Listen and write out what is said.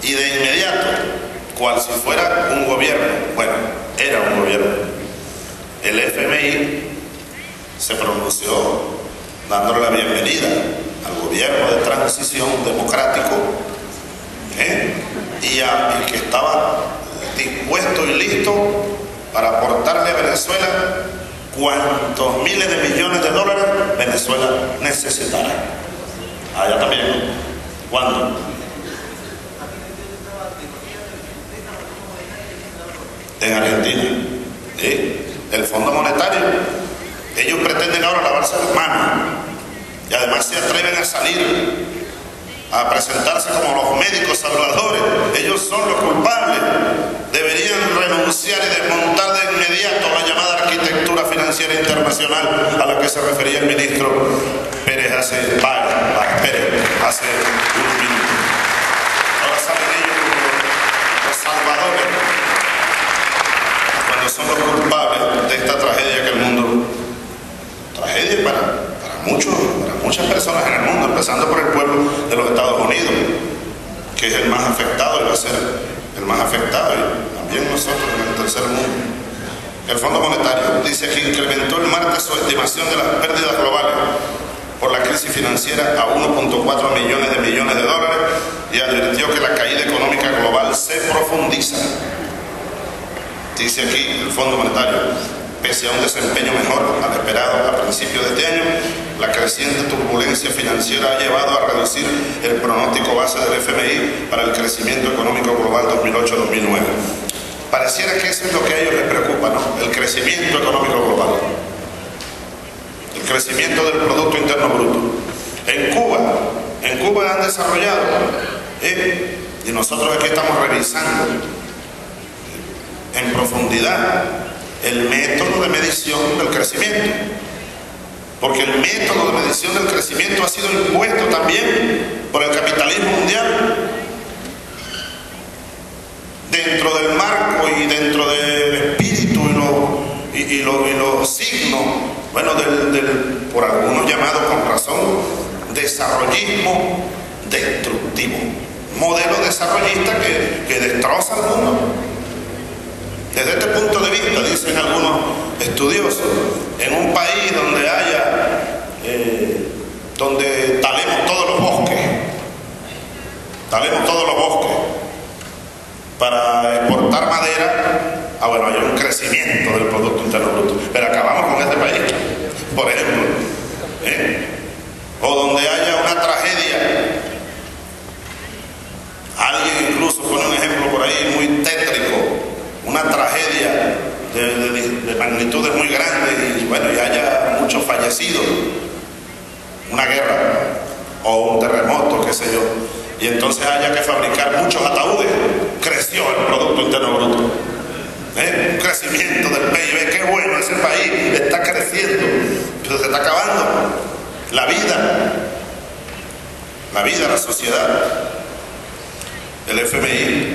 y de inmediato, cual si fuera un gobierno, bueno, era un gobierno, el FMI se pronunció dándole la bienvenida al gobierno de transición democrático, y que estaba dispuesto y listo para aportarle a Venezuela cuantos miles de millones de dólares Venezuela necesitara. Allá también, ¿no? ¿Cuándo? En Argentina. El Fondo Monetario. Ellos pretenden ahora lavarse las manos y además se atreven a salir a presentarse como los médicos salvadores. Ellos son los culpables. Deberían renunciar y desmontar de inmediato la llamada arquitectura financiera internacional a la que se refería el ministro Pérez hace un minuto. Ahora salen ellos como los salvadores cuando son los culpables de esta tragedia que el mundo, tragedia para muchas personas en el mundo, empezando por el pueblo de los Estados Unidos, que es el más afectado y va a ser el más afectado, y también nosotros en el tercer mundo. El Fondo Monetario dice que incrementó el martes su estimación de las pérdidas globales por la crisis financiera a 1.4 millones de dólares y advirtió que la caída económica global se profundiza. Dice aquí el Fondo Monetario: pese a un desempeño mejor al esperado a principios de este año, la creciente turbulencia financiera ha llevado a reducir el pronóstico base del FMI para el crecimiento económico global 2008-2009. Pareciera que eso es lo que a ellos les preocupa, ¿no? El crecimiento económico global, el crecimiento del Producto Interno Bruto. En Cuba han desarrollado, y nosotros aquí estamos revisando en profundidad el método de medición del crecimiento, porque el método de medición del crecimiento ha sido impuesto también por el capitalismo mundial, dentro del marco y dentro del espíritu y los signos, bueno, por algunos llamados con razón desarrollismo destructivo, modelo desarrollista que destroza el mundo. Desde este punto de vista, dicen algunos estudiosos, en un país donde donde talemos todos los bosques para exportar madera, bueno, hay un crecimiento del Producto Interno Bruto, pero acabamos con este país, por ejemplo, o donde haya una tragedia. Alguien incluso pone un ejemplo por ahí muy tétrico, una tragedia de magnitudes muy grandes y bueno, y haya muchos fallecidos, una guerra o un terremoto, qué sé yo, y entonces haya que fabricar muchos ataúdes. Creció el Producto Interno Bruto, un crecimiento del PIB, qué bueno, ese país está creciendo, pero se está acabando la vida, la sociedad. El FMI